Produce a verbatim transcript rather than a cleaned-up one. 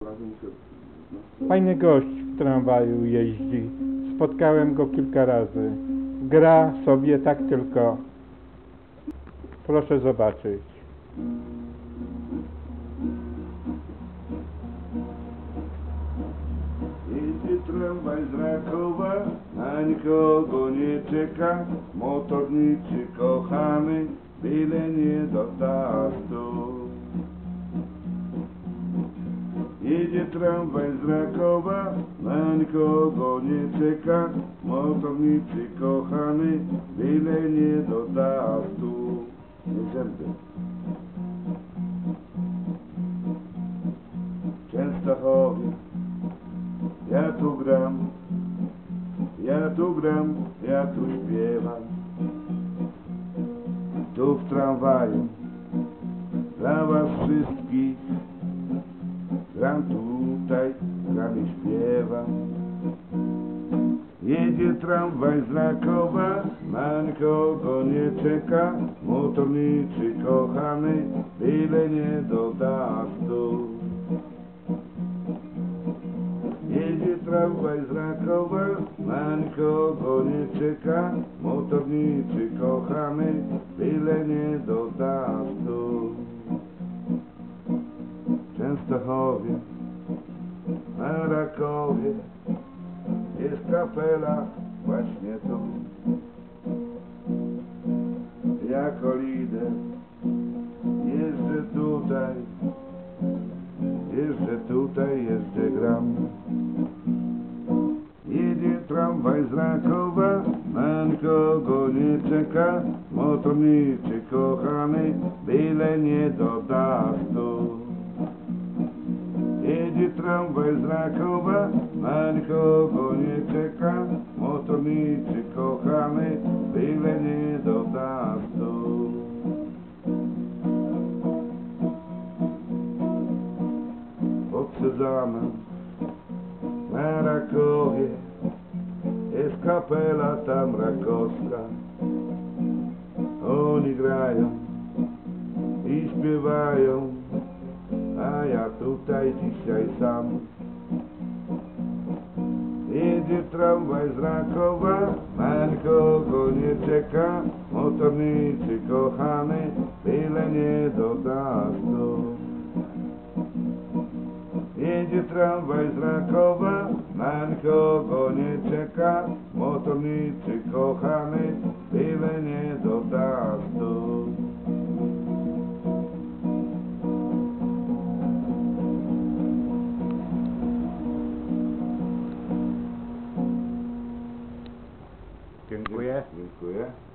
Fajny gość w tramwaju jeździ. Spotkałem go kilka razy. Gra sobie tak tylko. Proszę zobaczyć. Jedzie tramwaj z Rakowa, na nikogo nie czeka. Motorniczy kochany, byle nie do tastu. Jedzie tramwaj z Rakowa, na nikogo nie czeka. Motorniczy kochany, byle nie do tastu. Nie zęby. Częstochowie, ja tu gram, ja tu gram, ja tu śpiewam. Tu w tramwaju, dla was wszystkich. Gram tutaj, gram i śpiewam. Jedzie tramwaj z Rakowa, na nikogo nie czeka. Motorniczy kochany, byle nie do tastu. Jedzie tramwaj z Rakowa, na nikogo nie czeka. Motorniczy kochany, byle nie do tastu. Częstochowie, na Rakowie jest kapela właśnie tu. Jako lider jeżdżę tutaj, jeżdżę tutaj, jeżdżę gram. Jedzie tramwaj z Rakowa, na nikogo nie czeka. Motorniczy kochany, byle nie do tastu. Jedzie tramwaj z Rakowa, na nikogo nie czeka. Motorniczy kochany, byle nie do tastu. Pod Sezanem, na Rakowie jest kapela tam rakowska. Oni grają i śpiewają, a ja tutaj dzisiaj sam. Jedzie tramwaj z Rakowa, na nikogo nie czeka. Motorniczy kochany, byle nie do tastu. Jedzie tramwaj z Rakowa, na nikogo nie czeka. Motorniczy kochany, byle nie do tastu. Dziękuję. Dziękuję.